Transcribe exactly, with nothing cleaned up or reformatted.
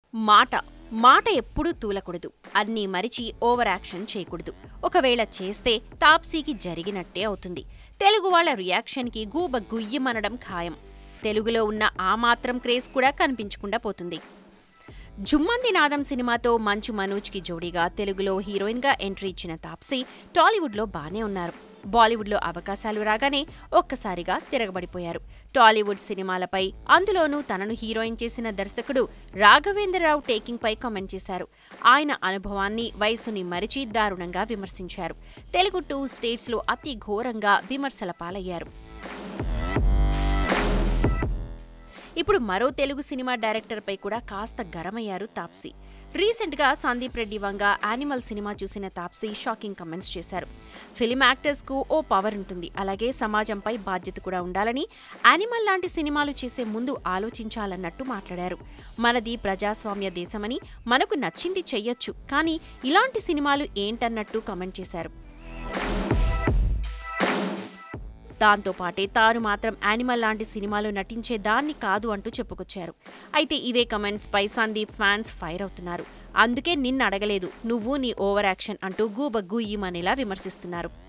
మాట మాట ఎప్పుడూ తూలకూడదు. అన్నీ మరిచి ఓవర్ యాక్షన్ చేయకూడదు. ఒకవేళ చేస్తే తాప్సీకి జరిగినట్టే అవుతుంది. తెలుగు వాళ్ల రియాక్షన్కి గూబ గుయ్యమనడం ఖాయం. తెలుగులో ఉన్న ఆ మాత్రం క్రేజ్ కూడా కనిపించకుండా పోతుంది. జుమ్మంది నాదం సినిమాతో మంచు మనోజ్కి జోడీగా తెలుగులో హీరోయిన్గా ఎంట్రీ ఇచ్చిన తాప్సీ టాలీవుడ్లో బానే ఉన్నారు. బాలీవుడ్లో అవకాశాలు రాగానే ఒక్కసారిగా తిరగబడిపోయారు. టాలీవుడ్ సినిమాలపై, అందులోనూ తనను హీరోయిన్ చేసిన దర్శకుడు రాఘవేంద్రరావు టేకింగ్ పై కామెంట్ చేశారు. ఆయన అనుభవాన్ని, వయసుని మరిచి దారుణంగా విమర్శించారు. తెలుగు టూ స్టేట్స్లో అతి ఘోరంగా విమర్శల పాలయ్యారు. ఇప్పుడు మరో తెలుగు సినిమా డైరెక్టర్పై కూడా కాస్త గరమయ్యారు తాప్సీ. రీసెంట్గా సందీప్ రెడ్డి వంగ యానిమల్ సినిమా చూసిన తాప్సీ షాకింగ్ కామెంట్స్ చేశారు. ఫిలిం యాక్టర్స్కు ఓ పవర్ ఉంటుంది, అలాగే సమాజంపై బాధ్యత కూడా ఉండాలని, యానిమల్ లాంటి సినిమాలు చేసే ముందు ఆలోచించాలన్నట్టు మాట్లాడారు. మనది ప్రజాస్వామ్య దేశమని మనకు నచ్చింది చెయ్యొచ్చు, కానీ ఇలాంటి సినిమాలు ఏంటన్నట్టు కామెంట్ చేశారు. దాంతో పాటే తాను మాత్రం యానిమల్ లాంటి సినిమాలో నటించే దాన్ని కాదు అంటూ చెప్పుకొచ్చారు. అయితే ఇవే కమెంట్స్ పై సందీప్ ఫ్యాన్స్ ఫైర్ అవుతున్నారు. అందుకే నిన్ను అడగలేదు, నువ్వు నీ ఓవర్ యాక్షన్ అంటూ గూబ గుయ్యమనేలా విమర్శిస్తున్నారు.